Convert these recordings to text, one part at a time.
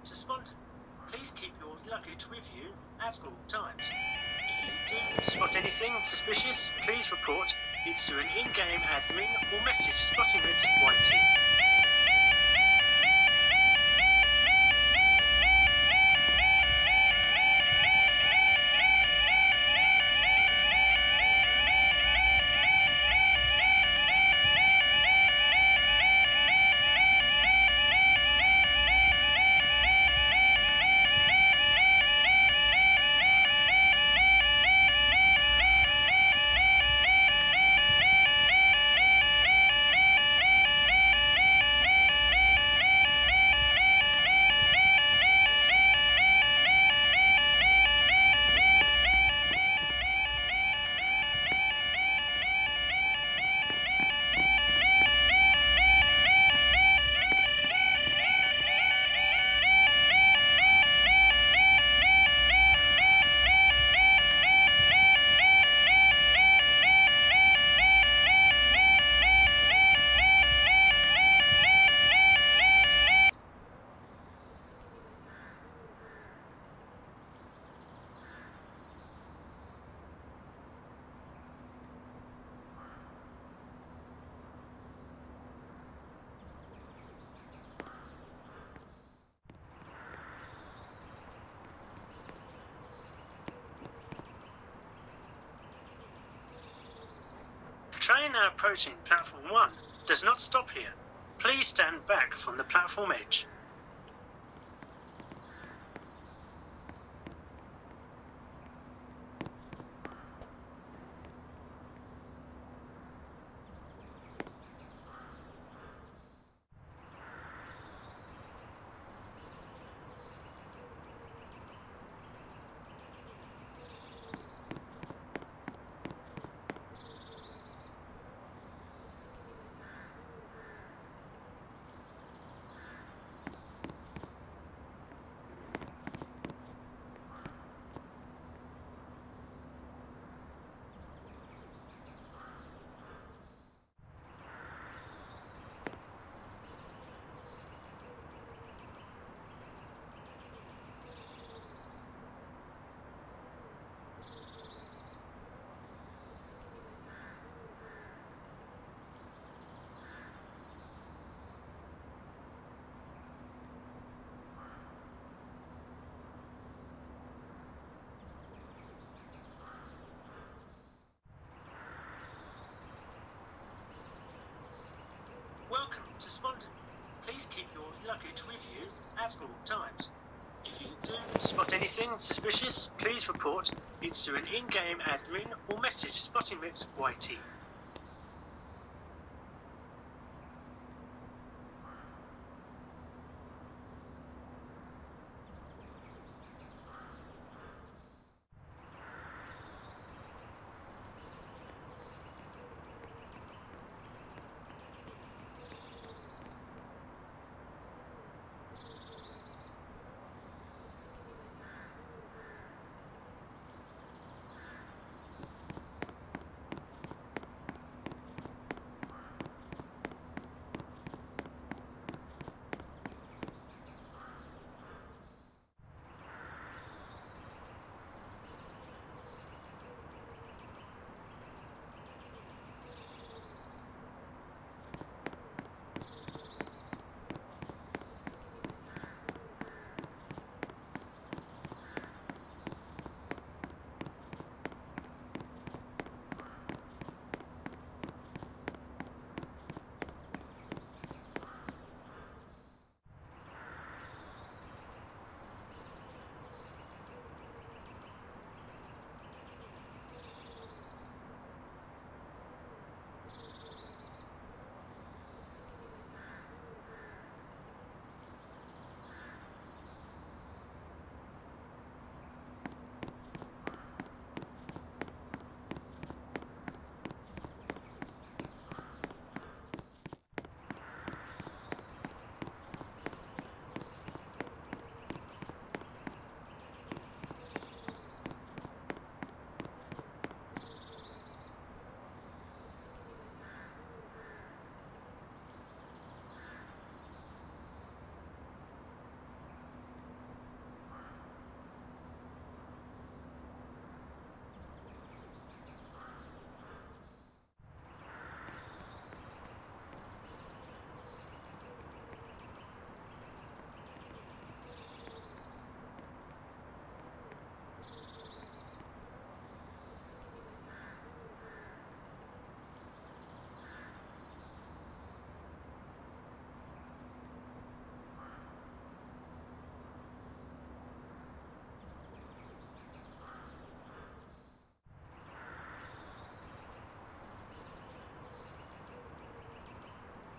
to Spondon. Please keep your luggage with you at all times. If you do spot anything suspicious, please report it to an in-game admin or message Spotting Rips YT. Train now approaching platform 1 does not stop here. Please stand back from the platform edge. Welcome to Spondon. Please keep your luggage with you at all times. If you do spot anything suspicious, please report it to an in-game admin or message Spotting Rips YT.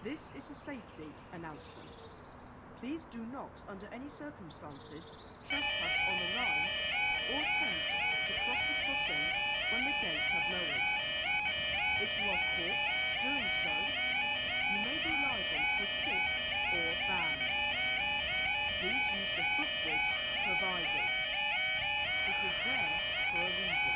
This is a safety announcement. Please do not, under any circumstances, trespass on the line or attempt to cross the crossing when the gates have lowered. If you are caught doing so, you may be liable to a kick or ban. Please use the footbridge provided. It is there for a reason.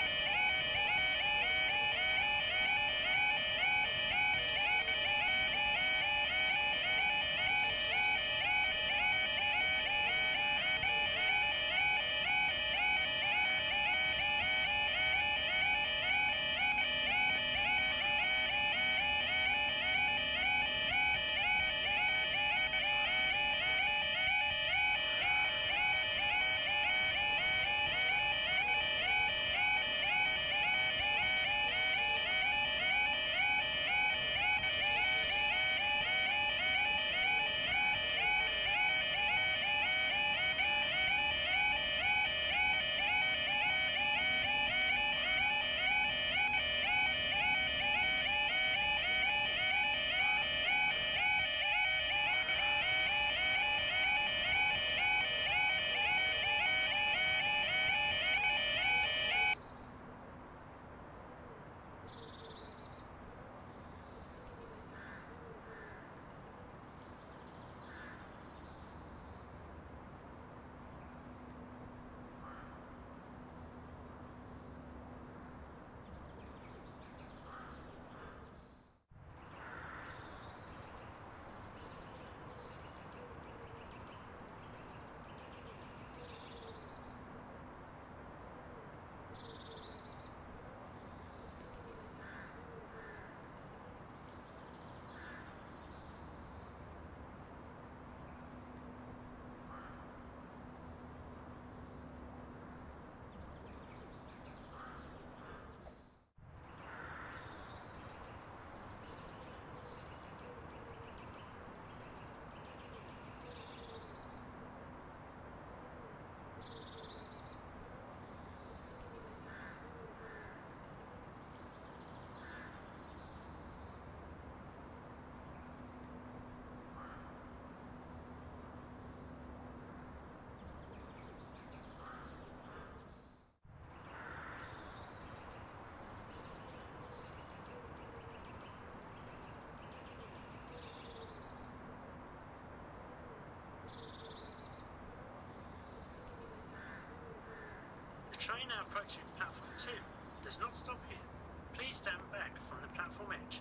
The train now approaching platform 2 does not stop here. Please stand back from the platform edge.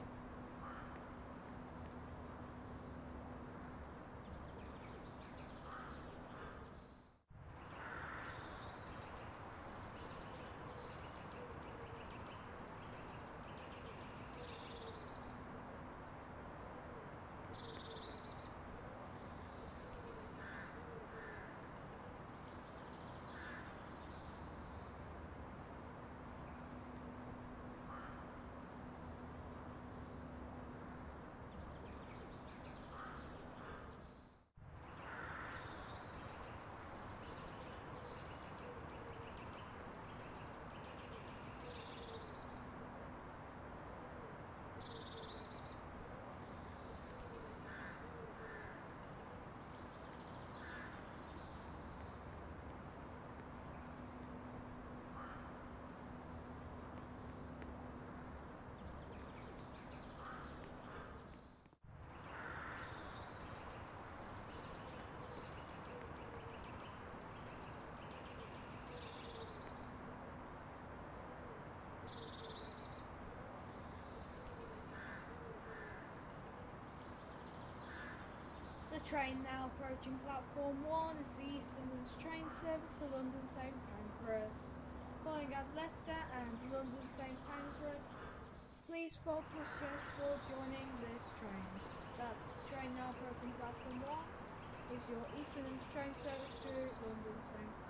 The train now approaching platform 1 is the East Midlands train service to London St Pancras. Calling at Leicester and London St Pancras. Please vote plus yes for joining this train. That's the train now approaching platform 1 is your East Midlands train service to London St